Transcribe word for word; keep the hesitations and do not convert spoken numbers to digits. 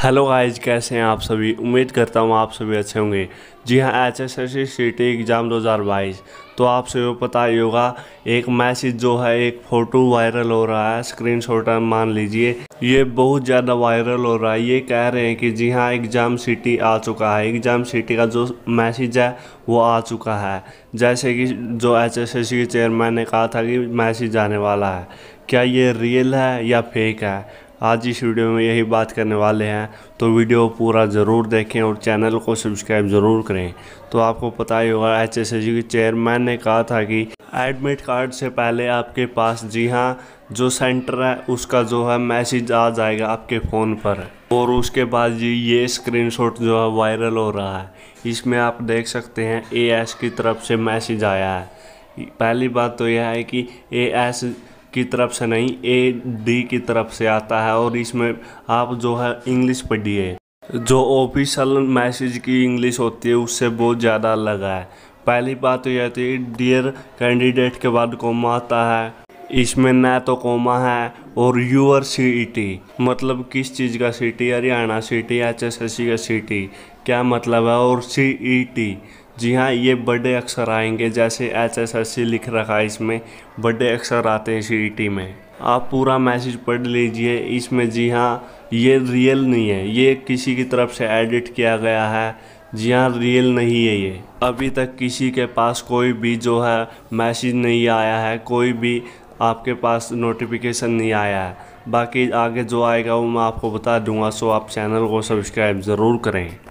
Hello guys, कैसे हैं आप सभी। उम्मीद करता हूँ आप सभी अच्छे होंगे। जी हाँ, H S S C C T exam दो हज़ार बाईस। तो आप सभी को पता ही होगा, एक मैसेज जो है, एक फ़ोटो वायरल हो रहा है, स्क्रीनशॉट मान लीजिए। ये बहुत ज़्यादा वायरल हो रहा है। ये कह रहे हैं कि जी हाँ, एग्ज़ाम सिटी आ चुका है। एग्ज़ाम सिटी का जो मैसेज है वो आ चुका है। जैसे कि जो एच एस एस सी के चेयरमैन ने कहा था कि मैसेज आने वाला है। क्या ये रियल है या फेक है, आज इस वीडियो में यही बात करने वाले हैं। तो वीडियो पूरा ज़रूर देखें और चैनल को सब्सक्राइब ज़रूर करें। तो आपको पता ही होगा, एच एस एस सी के चेयरमैन ने कहा था कि एडमिट कार्ड से पहले आपके पास जी हाँ जो सेंटर है उसका जो है मैसेज आ जाएगा आपके फ़ोन पर। और उसके बाद जी ये स्क्रीनशॉट जो है वायरल हो रहा है। इसमें आप देख सकते हैं ए एस की तरफ से मैसेज आया है। पहली बात तो यह है कि ए एस की तरफ से नहीं, ए डी की तरफ से आता है। और इसमें आप जो है इंग्लिश पढ़िए। जो ऑफिशियल मैसेज की इंग्लिश होती है उससे बहुत ज़्यादा अलग है। पहली बात तो यह थी, डियर कैंडिडेट के बाद कोमा आता है। इसमें न तो कोमा है और यूअर सी ई टी, मतलब किस चीज़ का C T, Haryana C T, H S S C का सी टी क्या मतलब है। और सी ई टी, जी हाँ, ये बड़े अक्षर आएंगे। जैसे एच एस एस सी लिख रखा है, इसमें बड़े अक्षर आते हैं सी ई टी में। आप पूरा मैसेज पढ़ लीजिए। इसमें जी हाँ ये रियल नहीं है, ये किसी की तरफ से एडिट किया गया है। जी हाँ, रियल नहीं है ये। अभी तक किसी के पास कोई भी जो है मैसेज नहीं आया है, कोई भी आपके पास नोटिफिकेशन नहीं आया है। बाकी आगे जो आएगा वो मैं आपको बता दूंगा। सो आप चैनल को सब्सक्राइब ज़रूर करें।